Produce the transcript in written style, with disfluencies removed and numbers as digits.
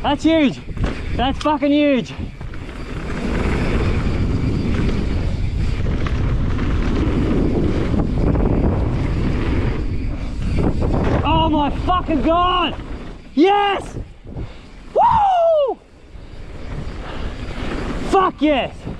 That's huge. That's fucking huge. Oh my fucking God! Yes! Woo! Fuck yes!